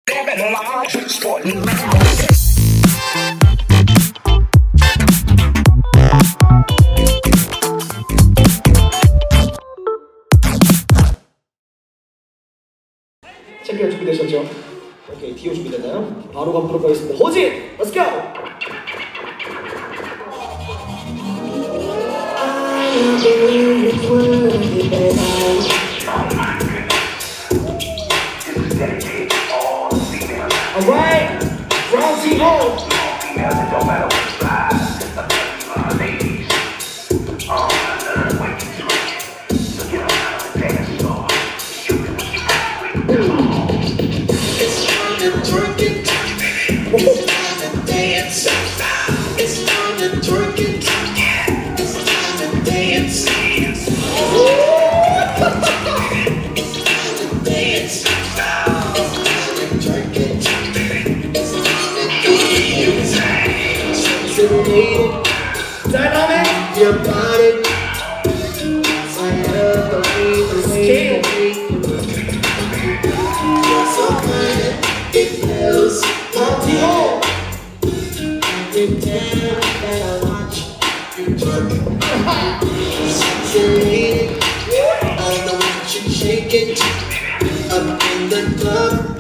living large, sporting 챔피언 준비되셨죠? 오케이, 디오 준비됐나요? 바로 가보도록 하겠습니다. 호진! Let's go! Alright! Round zero! Dynamic, your body. Scale. You're so good, it feels like every time that I watch you twerk. Sexy, I know that you shake it up in the club.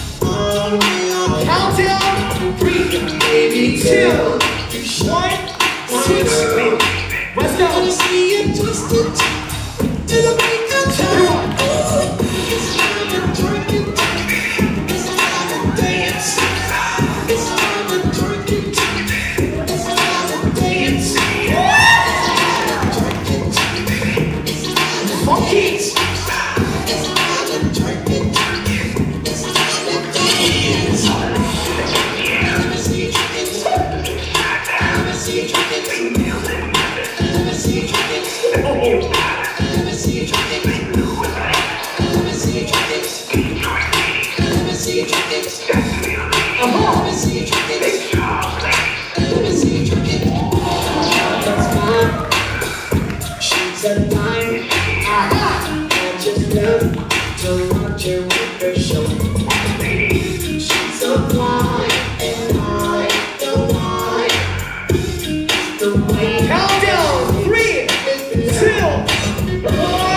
Countdown, 3, baby, 2, 1. Let's go. See it twisted to the break of time. It's time to twerk it. It's time to dance. It's time to twerk it. It's time to dance. It's time to twerk it. It's time to funky. It's time to twerk it. It's time to dance. Let me see you twerk it. Let me see you twerk it. Let me see you twerk it. Let me see you twerk it. Let me see you twerk it. Let me see you twerk it. Let me see you twerk it. Let me see you twerk it. That's fine. She's a dime. I just love to watch her with her show. She's so fly, and I don't mind the way. Countdown, 3, 2, 1.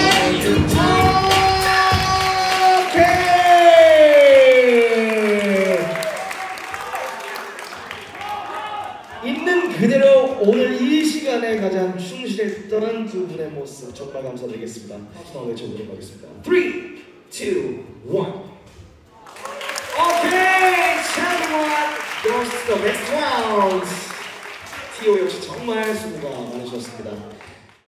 있는 그대로 오늘 이 시간에 가장 충실했던 두 분의 모습 정말 감사드리겠습니다. 한번 외쳐보도록 하겠습니다. 3, 2, 1. 오케이! 챔피언 goes to the next round. 티오 역시 정말 수고가 많으셨습니다.